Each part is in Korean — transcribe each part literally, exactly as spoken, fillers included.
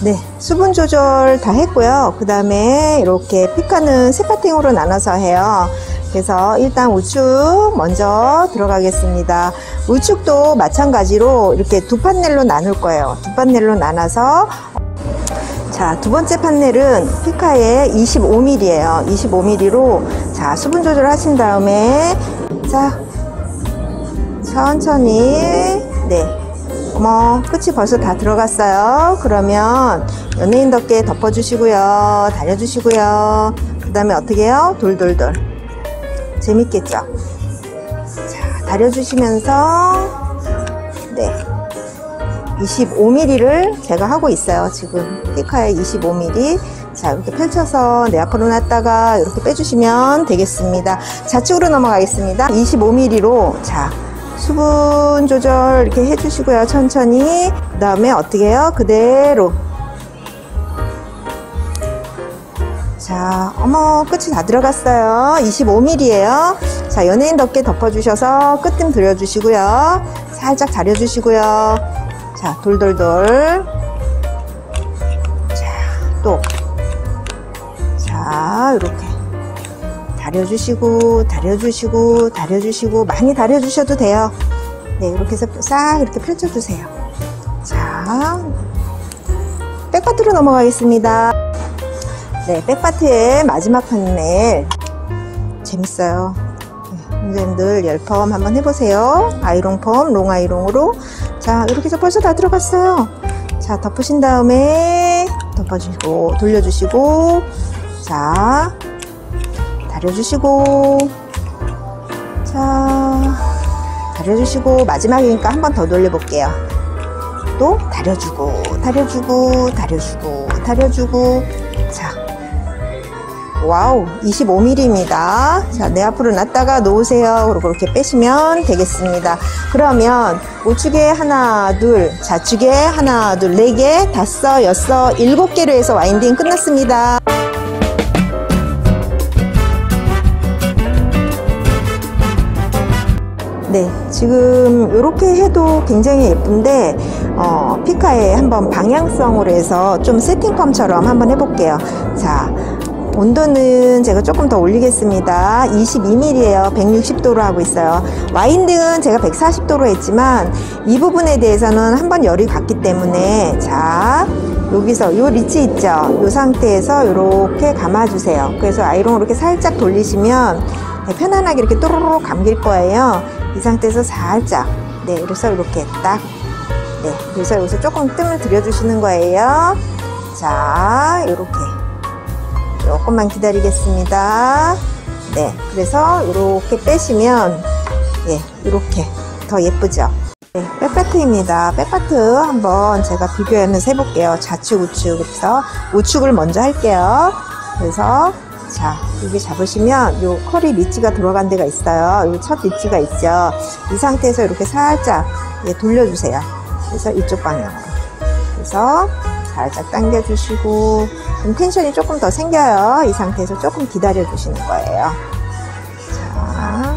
네, 수분 조절 다 했고요. 그 다음에 이렇게 피카는 세 파팅으로 나눠서 해요. 그래서 일단 우측 먼저 들어가겠습니다. 우측도 마찬가지로 이렇게 두 판넬로 나눌 거예요. 두 판넬로 나눠서, 자, 두 번째 판넬은 피카의 이십오 밀리미터예요. 이십오 밀리미터로 자, 수분 조절 하신 다음에 자, 천천히, 네, 어머, 끝이 벌써 다 들어갔어요. 그러면 연예인답게 덮어주시고요, 다려주시고요. 그 다음에 어떻게 해요? 돌돌돌. 재밌겠죠? 자, 다려주시면서, 네, 이십오 밀리미터를 제가 하고 있어요. 지금 피카의 이십오 밀리미터. 자, 이렇게 펼쳐서 내 앞으로 놨다가 이렇게 빼주시면 되겠습니다. 좌측으로 넘어가겠습니다. 이십오 밀리미터로 자, 수분 조절 이렇게 해주시고요. 천천히. 그 다음에 어떻게 해요? 그대로. 자, 어머, 끝이 다 들어갔어요. 이십오 밀리미터예요. 자, 연예인답게 덮어주셔서 끝좀 들여주시고요. 살짝 다려주시고요. 자, 돌돌돌. 자, 또. 자, 이렇게. 다려주시고, 다려주시고, 다려주시고, 많이 다려주셔도 돼요. 네, 이렇게 해서 싹 이렇게 펼쳐주세요. 자, 백파트로 넘어가겠습니다. 네, 백파트의 마지막 판넬. 재밌어요. 선생님들 열펌 한번 해보세요. 아이롱 펌, 롱 아이롱으로. 자, 이렇게 해서 벌써 다 들어갔어요. 자, 덮으신 다음에 덮어주시고, 돌려주시고, 자, 다려주시고, 자, 다려주시고, 마지막이니까 한 번 더 돌려볼게요. 또 다려주고, 다려주고, 다려주고, 다려주고. 자, 와우, 이십오 밀리미터입니다. 자, 내 앞으로 놨다가 놓으세요. 그리고 이렇게 빼시면 되겠습니다. 그러면 우측에 하나, 둘, 좌측에 하나, 둘, 네 개, 다섯, 여섯, 일곱 개로 해서 와인딩 끝났습니다. 네, 지금 이렇게 해도 굉장히 예쁜데 어, 피카에 한번 방향성으로 해서 좀 세팅펌처럼 한번 해볼게요. 자, 온도는 제가 조금 더 올리겠습니다. 이십이 밀리미터예요. 백육십 도로 하고 있어요. 와인딩은 제가 백사십 도로 했지만 이 부분에 대해서는 한번 열이 갔기 때문에 자, 여기서 요 리치 있죠? 요 상태에서 이렇게 감아주세요. 그래서 아이롱을 이렇게 살짝 돌리시면 네, 편안하게 이렇게 또로록 감길 거예요. 이 상태에서 살짝, 네, 그래서 이렇게 딱, 네, 그래서 여기서 조금 뜸을 들여주시는 거예요. 자, 이렇게 조금만 기다리겠습니다. 네, 그래서 이렇게 빼시면, 예, 이렇게 더 예쁘죠. 네, 백파트입니다. 백파트 한번 제가 비교하면서 해볼게요. 좌측, 우측. 그래서 우측을 먼저 할게요. 그래서 자, 여기 잡으시면 요 컬이 리치가 들어간 데가 있어요. 요 첫 리치가 있죠. 이 상태에서 이렇게 살짝 예, 돌려주세요. 그래서 이쪽 방향으로. 그래서 살짝 당겨주시고 좀 텐션이 조금 더 생겨요. 이 상태에서 조금 기다려주시는 거예요. 자,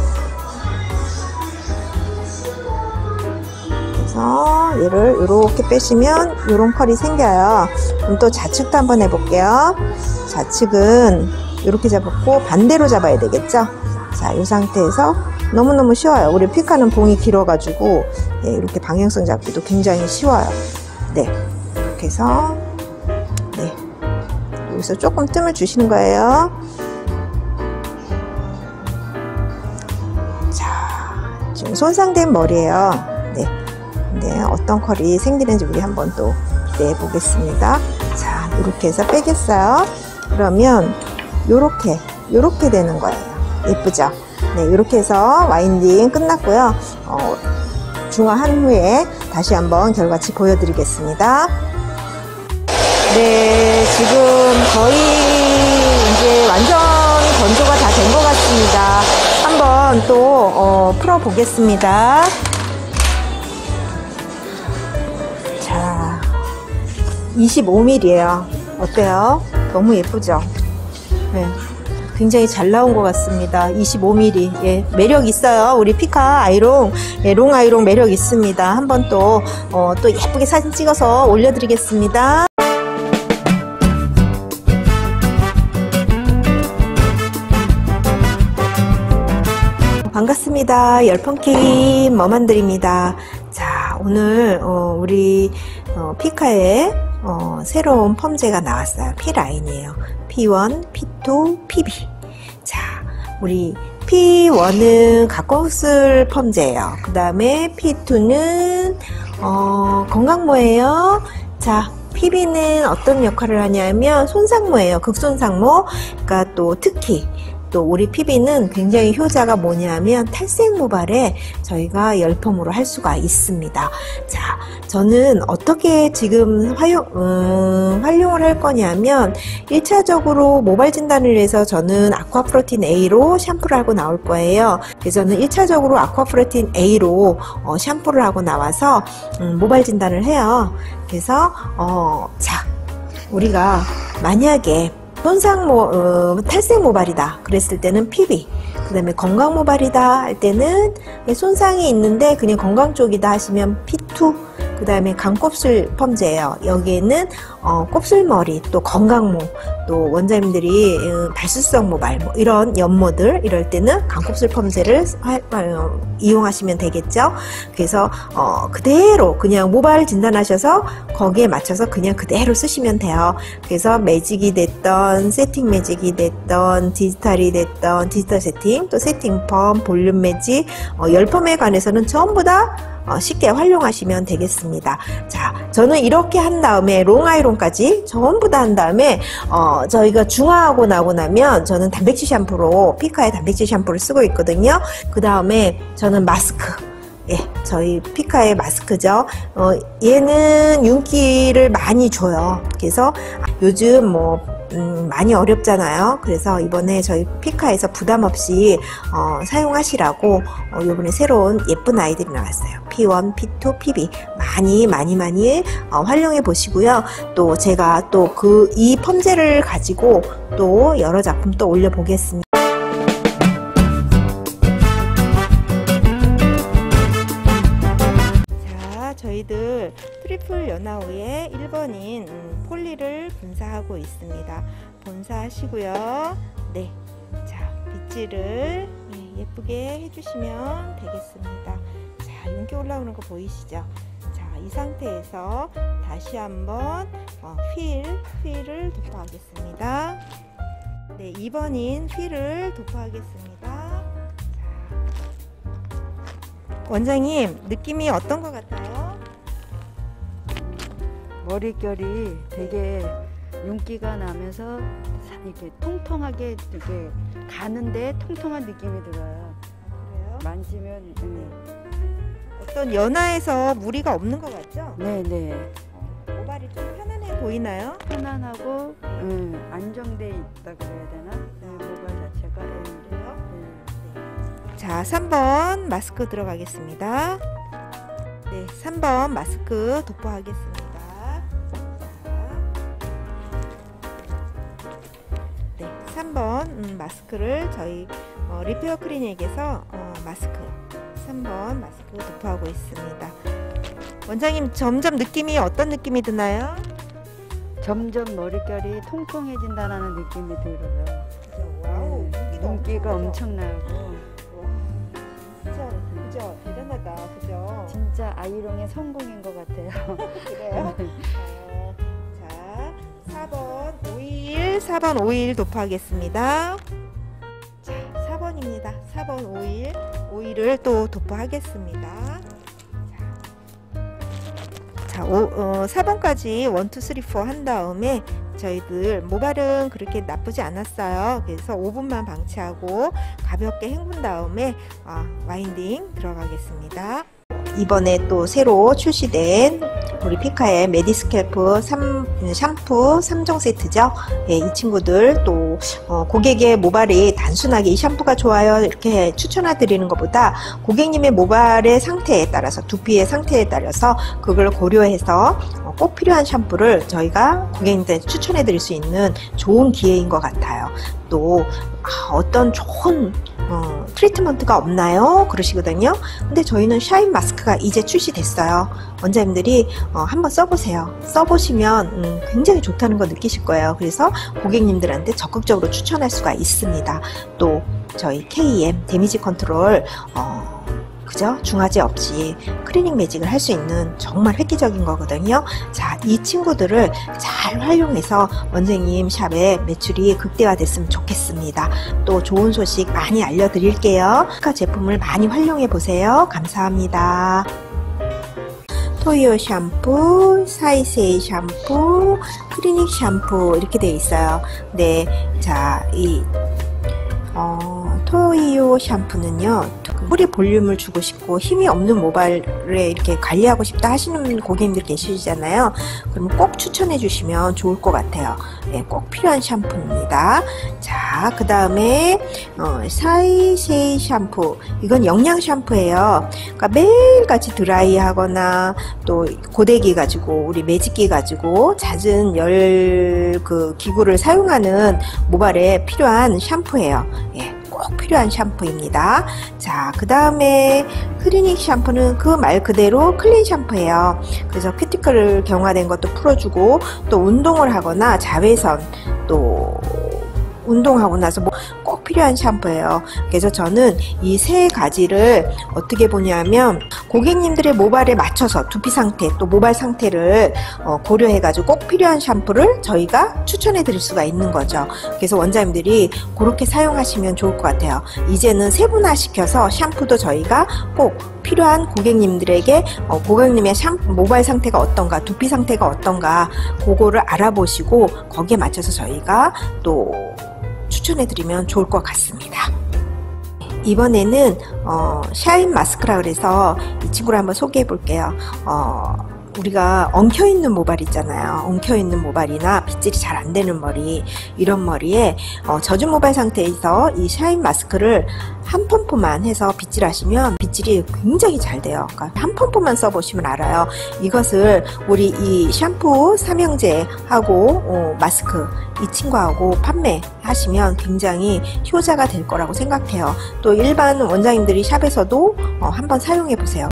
그래서 얘를 이렇게 빼시면 이런 컬이 생겨요. 그럼 또 좌측도 한번 해볼게요. 좌측은 이렇게 잡았고 반대로 잡아야 되겠죠. 자, 이 상태에서 너무너무 쉬워요. 우리 피카는 봉이 길어가지고 네, 이렇게 방향성 잡기도 굉장히 쉬워요. 네, 이렇게 해서 네, 여기서 조금 뜸을 주시는 거예요. 자, 지금 손상된 머리예요. 네, 네, 어떤 컬이 생기는지 우리 한번 또 기대해 보겠습니다. 자, 이렇게 해서 빼겠어요. 그러면 요렇게 요렇게 되는 거예요. 예쁘죠? 네, 이렇게 해서 와인딩 끝났고요. 어, 중화한 후에 다시 한번 결과치 보여드리겠습니다. 네, 지금 거의 이제 완전 건조가 다 된 것 같습니다. 한번 또 어, 풀어 보겠습니다. 자, 이십오 밀리미터예요. 어때요? 너무 예쁘죠? 네, 굉장히 잘 나온 것 같습니다. 이십오 밀리미터. 예, 매력 있어요. 우리 피카 아이롱, 예, 롱 아이롱 매력 있습니다. 한번 또, 어, 또 예쁘게 사진 찍어서 올려드리겠습니다. 반갑습니다. 열펑케이 머만들입니다. 자, 오늘 어, 우리 어, 피카의 어, 새로운 펌제가 나왔어요. P라인이에요. 피원, 피투, 피비. 자, 우리 피원은 각광술 펌제예요. 그 다음에 피투는 어, 건강모예요. 자, 피비는 어떤 역할을 하냐면 손상모예요. 극손상모. 그러니까 또 특히 또 우리 피비는 굉장히 효자가 뭐냐면 탈색 모발에 저희가 열펌으로 할 수가 있습니다. 자, 저는 어떻게 지금 활용, 음, 활용을 할 거냐면 일 차적으로 모발 진단을 위해서 저는 아쿠아프로틴 A로 샴푸를 하고 나올 거예요. 그래서 저는 일 차적으로 아쿠아프로틴 A로 어, 샴푸를 하고 나와서 음, 모발 진단을 해요. 그래서 어, 자, 우리가 만약에 손상 모, 어, 탈색 모발이다 그랬을 때는 피비, 그 다음에 건강 모발이다 할 때는 손상이 있는데 그냥 건강 쪽이다 하시면 피투, 그 다음에 강곱슬 펌제예요. 여기에는 어, 곱슬머리, 또 건강모, 또 원장님들이 음, 발수성 모발 뭐 이런 연모들 이럴 때는 강곱슬 펌제를 하, 어, 이용하시면 되겠죠. 그래서 어, 그대로 그냥 모발 진단하셔서 거기에 맞춰서 그냥 그대로 쓰시면 돼요. 그래서 매직이 됐던 세팅 매직이 됐던 디지털이 됐던 디지털 세팅, 또 세팅 펌, 볼륨 매직, 어, 열펌에 관해서는 전부 다 어, 쉽게 활용하시면 되겠습니다. 자, 저는 이렇게 한 다음에 롱아이론까지 전부 다 한 다음에 어, 저희가 중화하고 나고 나면 저는 단백질 샴푸로 피카의 단백질 샴푸를 쓰고 있거든요. 그 다음에 저는 마스크, 예, 저희 피카의 마스크죠. 어, 얘는 윤기를 많이 줘요. 그래서 요즘 뭐 음, 많이 어렵잖아요. 그래서 이번에 저희 피카에서 부담 없이 어, 사용하시라고 어, 이번에 새로운 예쁜 아이들이 나왔어요. 피원, 피투, 피비 많이 많이 많이 어, 활용해 보시고요. 또 제가 또 그 이 펌제를 가지고 또 여러 작품 또 올려 보겠습니다. 저희들 트리플 연화후에 일 번인 음, 폴리를 분사하고 있습니다. 분사하시고요. 네, 자, 빗질을 예, 예쁘게 해주시면 되겠습니다. 자, 윤기 올라오는 거 보이시죠? 자, 이 상태에서 다시 한번 어, 휠, 휠을 도포하겠습니다. 네, 이 번인 휠을 도포하겠습니다. 원장님, 느낌이 어떤 것 같아요? 머릿결이 되게 윤기가 나면서 이렇게 통통하게 이렇게 가는데 통통한 느낌이 들어요. 그래요? 만지면 네. 어떤 연화에서 무리가 없는 것 같죠? 네네. 어, 모발이 좀 편안해 보이나요? 편안하고 음, 안정돼 있다 그래야 되나? 네, 모발 자체가. 그래요? 네. 자, 삼 번 마스크 들어가겠습니다. 네, 삼 번 마스크 도포하겠습니다. 네, 삼 번 음, 마스크를 저희 어, 리페어 클리닉에서 어, 마스크 삼 번 마스크 도포하고 있습니다. 원장님, 점점 느낌이 어떤 느낌이 드나요? 점점 머릿결이 통통해진다는 느낌이 들어요. 그죠? 와우, 네, 윤기가 윤기가 엄청나죠? 엄청나고 진짜, 그죠? 대단하다, 그죠? 진짜 아이롱의 성공인 것 같아요. 그래요? 어, 자, 사 번 오일, 사 번 오일 도포하겠습니다. 자, 사 번입니다. 사 번 오일, 오일을 또 도포하겠습니다. 자, 오, 어, 사 번까지 일, 이, 삼, 사 한 다음에 저희들 모발은 그렇게 나쁘지 않았어요. 그래서 오 분만 방치하고 가볍게 헹군 다음에 아, 와인딩 들어가겠습니다. 이번에 또 새로 출시된 우리 피카의 메디스캘프 삼, 샴푸 삼 종 세트죠. 예, 이 친구들 또 어, 고객의 모발이 단순하게 이 샴푸가 좋아요 이렇게 추천해 드리는 것보다 고객님의 모발의 상태에 따라서, 두피의 상태에 따라서 그걸 고려해서 어, 꼭 필요한 샴푸를 저희가 고객님들한테 추천해 드릴 수 있는 좋은 기회인 것 같아요. 또 아, 어떤 좋은 어, 트리트먼트가 없나요? 그러시거든요. 근데 저희는 샤인 마스크가 이제 출시됐어요. 원장님들이 어, 한번 써보세요. 써보시면 음, 굉장히 좋다는 거 느끼실 거예요. 그래서 고객님들한테 적극적으로 추천할 수가 있습니다. 또 저희 케이엠 데미지 컨트롤 어, 그죠? 중화제 없이 클리닝 매직을 할 수 있는 정말 획기적인 거거든요. 자, 이 친구들을 잘 활용해서 원장님 샵의 매출이 극대화됐으면 좋겠습니다. 또 좋은 소식 많이 알려드릴게요. 피카 제품을 많이 활용해 보세요. 감사합니다. 토이오 샴푸, 사이세이 샴푸, 클리닉 샴푸 이렇게 되어 있어요. 네, 자, 이 어, 토이오 샴푸는요, 뿌리 볼륨을 주고 싶고 힘이 없는 모발에 이렇게 관리하고 싶다 하시는 고객님들 계시잖아요. 그럼 꼭 추천해 주시면 좋을 것 같아요. 네, 꼭 필요한 샴푸입니다. 자, 그 다음에 어, 사이세이 샴푸, 이건 영양 샴푸예요. 그러니까 매일같이 드라이 하거나 또 고데기 가지고 우리 매직기 가지고 잦은 열 그 기구를 사용하는 모발에 필요한 샴푸예요. 예. 꼭 필요한 샴푸입니다. 자, 그 다음에 클리닉 샴푸는 그 말 그대로 클린 샴푸예요. 그래서 큐티클을 경화된 것도 풀어주고 또 운동을 하거나 자외선 또 운동하고 나서 뭐 꼭 필요한 샴푸예요. 그래서 저는 이 세 가지를 어떻게 보냐면 고객님들의 모발에 맞춰서 두피 상태 또 모발 상태를 어, 고려해 가지고 꼭 필요한 샴푸를 저희가 추천해 드릴 수가 있는 거죠. 그래서 원장님들이 그렇게 사용하시면 좋을 것 같아요. 이제는 세분화 시켜서 샴푸도 저희가 꼭 필요한 고객님들에게 어, 고객님의 샴푸, 모발 상태가 어떤가 두피 상태가 어떤가 그거를 알아보시고 거기에 맞춰서 저희가 또 추천해드리면 좋을 것 같습니다. 이번에는 어, 샤인 마스크라 그래서 이 친구를 한번 소개해 볼게요. 어, 우리가 엉켜있는 모발 있잖아요. 엉켜있는 모발이나 빗질이 잘 안되는 머리, 이런 머리에 어, 젖은 모발 상태에서 이 샤인 마스크를 한 펌프만 해서 빗질하시면 빗질이 굉장히 잘 돼요. 그러니까 한 펌프만 써보시면 알아요. 이것을 우리 이 샴푸 삼형제하고 어, 마스크 이 친구하고 판매하시면 굉장히 효자가 될 거라고 생각해요. 또 일반 원장님들이 샵에서도 어, 한번 사용해 보세요.